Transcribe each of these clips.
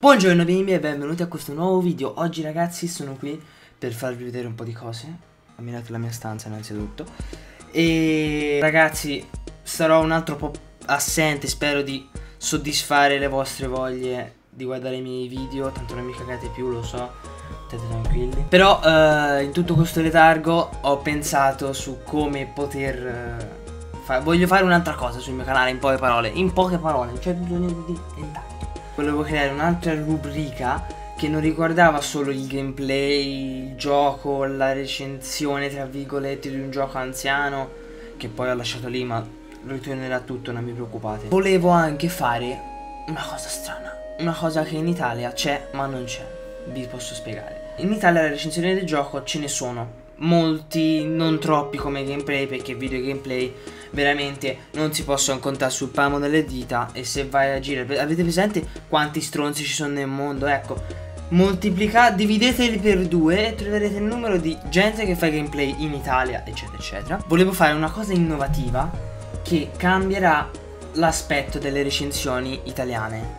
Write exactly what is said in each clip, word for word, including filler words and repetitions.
Buongiorno bimbi e benvenuti a questo nuovo video. Oggi ragazzi sono qui per farvi vedere un po' di cose. Ammirate la mia stanza innanzitutto. E ragazzi sarò un altro po' assente. Spero di soddisfare le vostre voglie di guardare i miei video. Tanto non mi cagate più, lo so, state tranquilli. Però eh, in tutto questo letargo ho pensato su come poter eh, fa Voglio fare un'altra cosa sul mio canale, in poche parole. In poche parole, non c'è bisogno di dettagli. Volevo creare un'altra rubrica che non riguardava solo il gameplay, il gioco, la recensione tra virgolette di un gioco anziano, che poi ho lasciato lì, ma ritornerà tutto, non vi preoccupate. Volevo anche fare una cosa strana, una cosa che in Italia c'è ma non c'è. Vi posso spiegare. In Italia le recensioni del gioco ce ne sono molti, non troppi come gameplay, perché video e gameplay veramente non si possono contare sul palmo delle dita. E se vai a girare, avete presente quanti stronzi ci sono nel mondo? Ecco, moltiplicate, divideteli per due e troverete il numero di gente che fa gameplay in Italia, eccetera eccetera. Volevo fare una cosa innovativa che cambierà l'aspetto delle recensioni italiane.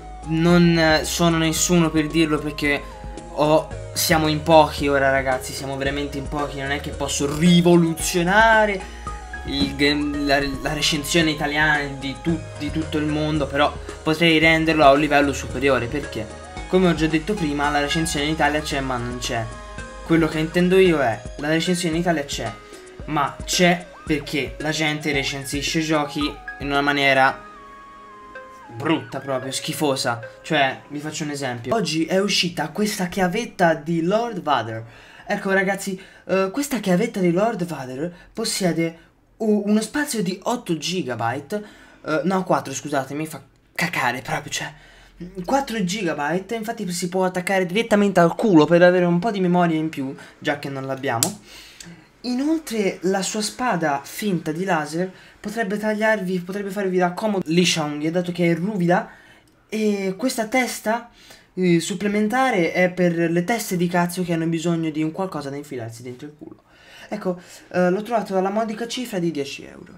Non sono nessuno per dirlo, perché ho siamo in pochi ora ragazzi, siamo veramente in pochi. Non è che posso rivoluzionare il game, la, la recensione italiana di, tu, di tutto il mondo, però potrei renderlo a un livello superiore, perché come ho già detto prima la recensione in Italia c'è ma non c'è. Quello che intendo io è la recensione in Italia c'è, ma c'è perché la gente recensisce giochi in una maniera brutta, proprio schifosa. Cioè, vi faccio un esempio. Oggi è uscita questa chiavetta di Lord Vader. Ecco ragazzi, uh, questa chiavetta di Lord Vader possiede uh, uno spazio di otto gigabyte. uh, No, quattro, scusate, mi fa cacare proprio, cioè quattro gigabyte. Infatti si può attaccare direttamente al culo per avere un po' di memoria in più, già che non l'abbiamo. Inoltre la sua spada finta di laser potrebbe tagliarvi, potrebbe farvi da comodo liscia unghie, dato che è ruvida. E questa testa eh, supplementare è per le teste di cazzo che hanno bisogno di un qualcosa da infilarsi dentro il culo. Ecco, eh, l'ho trovato alla modica cifra di dieci euro.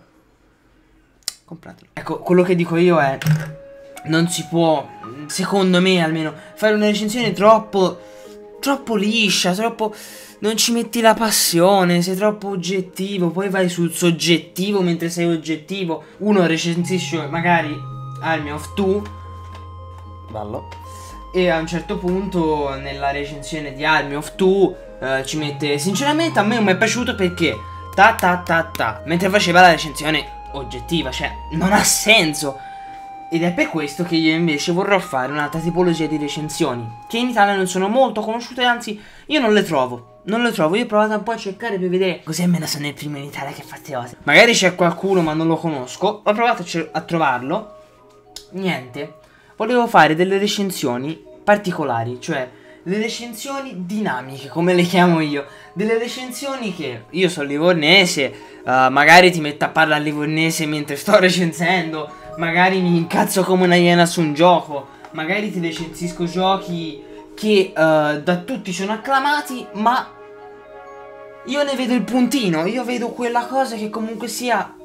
Compratelo. Ecco, quello che dico io è: non si può, secondo me almeno, fare una recensione troppo troppo liscia, troppo, non ci metti la passione, sei troppo oggettivo, poi vai sul soggettivo mentre sei oggettivo. Uno recensisce magari Army of Two, ballo, e a un certo punto nella recensione di Army of Two eh, ci mette: sinceramente a me non mi è piaciuto perché ta ta ta ta, mentre faceva la recensione oggettiva. Cioè, non ha senso. Ed è per questo che io invece vorrò fare un'altra tipologia di recensioni, che in Italia non sono molto conosciute, anzi io non le trovo. Non le trovo, io ho provato un po' a cercare per vedere, così almeno sono il primo in Italia che fa queste cose. Magari c'è qualcuno ma non lo conosco. Ho provato a, a trovarlo. Niente. Volevo fare delle recensioni particolari, cioè le recensioni dinamiche, come le chiamo io. Delle recensioni che io sono livornese, uh, magari ti metto a parlare livornese mentre sto recensendo, magari mi incazzo come una iena su un gioco, magari ti recensisco giochi che uh, da tutti sono acclamati, ma io ne vedo il puntino, io vedo quella cosa che comunque sia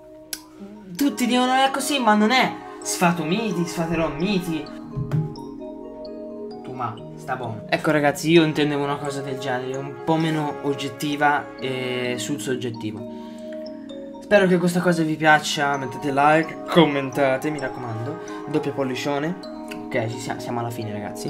tutti dicono è così ma non è. Sfato miti, sfaterò miti. Tu ma sta buono. Ecco ragazzi, io intendevo una cosa del genere, un po' meno oggettiva e sul soggettivo. Spero che questa cosa vi piaccia, mettete like, commentate, mi raccomando, doppio pollicione. Ok, ci siamo, siamo alla fine ragazzi.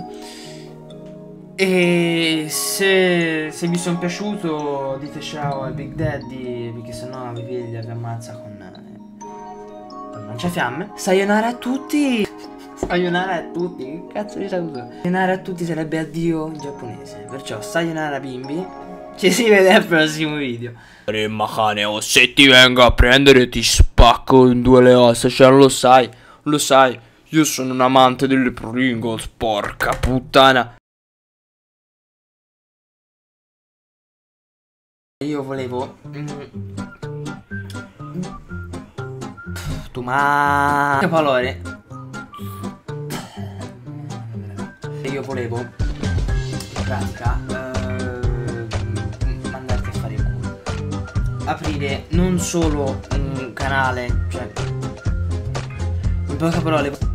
E se, se vi sono piaciuto dite ciao al Big Daddy, perché sennò vi piglia, vi ammazza con, eh, con lanciafiamme. Sayonara a tutti. Sayonara a tutti, che cazzo di saluto? Sayonara a tutti sarebbe addio in giapponese, perciò sayonara bimbi. Ci si vede al prossimo video. Remma cane, o se ti vengo a prendere ti spacco in due le ossa. Cioè lo sai, lo sai, io sono un amante delle Pringles, porca puttana. Io volevo mm, tu ma che parole. Io volevo in pratica uh, mandarti a fare il culo, aprire non solo un canale, cioè in poche parole